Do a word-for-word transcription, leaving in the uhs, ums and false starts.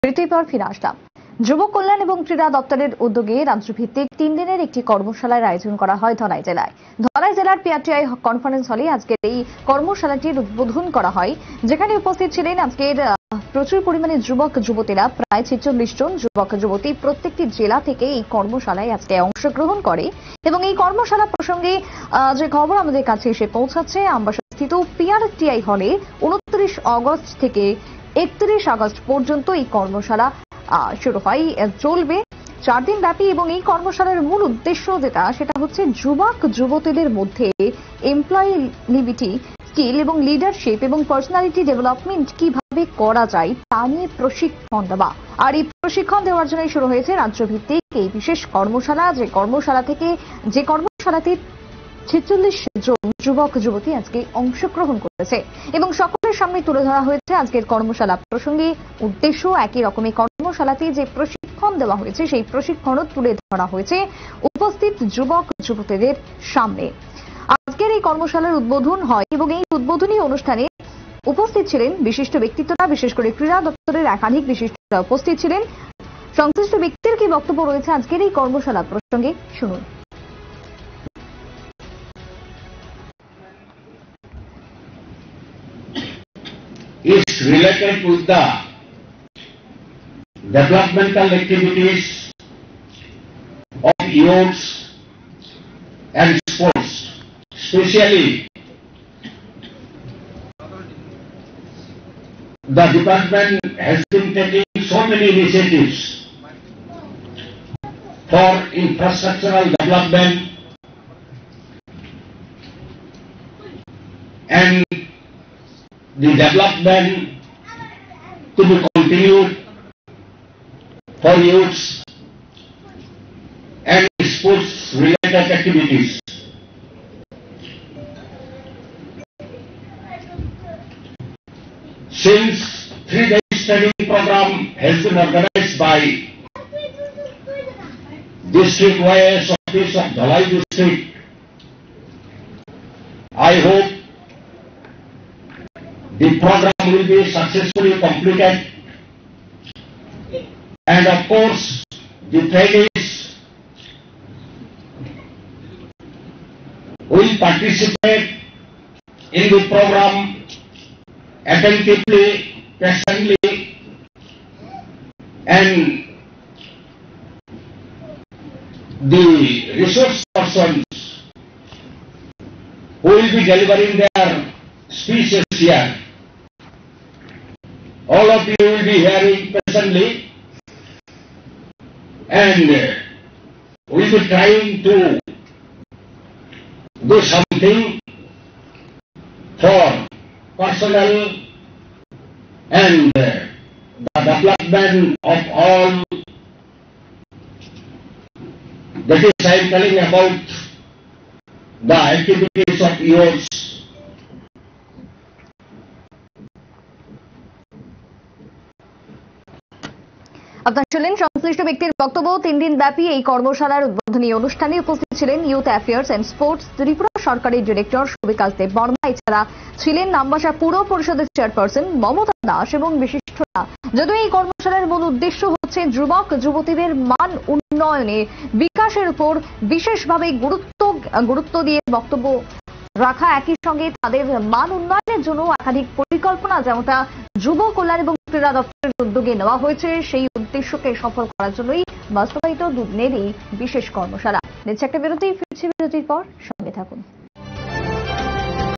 বিরতির পর ফিরে আসলাম। যুব কল্যাণ এবং ক্রীড়া দপ্তরের উদ্যোগে রাজ্যভিত্তিক তিন দিনের একটি কর্মশালার আয়োজন করা হয় ধলাই জেলায়। ধলাই জেলার পিআরটিআই কনফারেন্স হলে আজকের এই কর্মশালাটির উদ্বোধন করা হয়, যেখানে উপস্থিত ছিলেন আজকের প্রচুর পরিমাণে যুবক যুবতীরা। প্রায় ছেচল্লিশ জন যুবক যুবতী প্রত্যেকটি জেলা থেকে এই কর্মশালায় আজকে অংশগ্রহণ করে এবং এই কর্মশালা প্রসঙ্গে যে খবর আমাদের কাছে এসে পৌঁছাচ্ছে, আমবাসাস্থিত পিআরটিআই হলে উনত্রিশ আগস্ট থেকে একত্রিশ আগস্ট পর্যন্ত এই কর্মশালা শুরু হয়, চলবে চার দিন ব্যাপী। এবং এই কর্মশালার মূল উদ্দেশ্য যেটা সেটা হচ্ছে যুবক যুবতীদের মধ্যে এমপ্লয়াবিলিটি স্কিল এবং লিডারশিপ এবং পার্সোনালিটি ডেভেলপমেন্ট কিভাবে করা যায় তা নিয়ে প্রশিক্ষণ দেওয়া। আর এই প্রশিক্ষণ দেওয়ার জন্যই শুরু হয়েছে রাজ্যভিত্তিক এই বিশেষ কর্মশালা, যে কর্মশালা থেকে যে কর্মশালাতে ছেচল্লিশ জন যুবক যুবতী আজকে অংশগ্রহণ করেছে এবং সকলের সামনে তুলে ধরা হয়েছে আজকের কর্মশালা প্রসঙ্গে উদ্দেশ্য। একই রকমের কর্মশালাতে যে প্রশিক্ষণ দেওয়া হয়েছে সেই প্রশিক্ষণও তুলে ধরা হয়েছে উপস্থিত যুবক যুবতীদের সামনে। আজকের এই কর্মশালার উদ্বোধন হয় এবং এই উদ্বোধনী অনুষ্ঠানে উপস্থিত ছিলেন বিশিষ্ট ব্যক্তিত্বরা, বিশেষ করে ক্রীড়া দপ্তরের একাধিক বিশিষ্টরা উপস্থিত ছিলেন। সংশ্লিষ্ট ব্যক্তির কি বক্তব্য রয়েছে আজকের এই কর্মশালা প্রসঙ্গে শুনুন। is related with the developmental activities of youths and sports. Especially, the department has been taking so many initiatives for infrastructural development and the development to be continued for youths and sports related activities. Since three-day study program has been organized by District Y S Office of Dhalai District, I hope the program will be successfully completed, and of course the trainees will participate in the program attentively, patiently, and the resource persons who will be delivering their speeches here, all of you will be hearing patiently, and will be trying to do something for personal and the development of all. That is, I am telling about the activities of youths. আপনারা শুনলেন সংশ্লিষ্ট ব্যক্তির বক্তব্য। তিন দিন ব্যাপী এই কর্মশালার উদ্বোধনী অনুষ্ঠানে উপস্থিত ছিলেন youth affairs and sports Tripura সরকারের ডিরেক্টর সুবিকাশ দেব বর্মা। এছাড়া ছিলেন আমবাসা পুর পরিষদের চেয়ারপারসন মমতা দাস এবং বিশিষ্টরা। যদিও এই কর্মশালার মূল উদ্দেশ্য হচ্ছে যুবক যুবতীদের মান উন্নয়নে বিকাশের উপর বিশেষভাবে গুরুত্ব গুরুত্ব দিয়ে বক্তব্য রাখা, একই সঙ্গে তাদের মান উন্নয়নের জন্য একাধিক পরিকল্পনা যেমনটা যুব কল্যাণ এবং ক্রীড়া দপ্তরের উদ্যোগে নেওয়া হয়েছে, সেই উদ্দেশ্যকে সফল করার জন্যই বাস্তবায়িত দুদিনের এই বিশেষ কর্মশালা। নিচ্ছে একটা বিরতি, ফিরছি বিরতির পর, সঙ্গে থাকুন।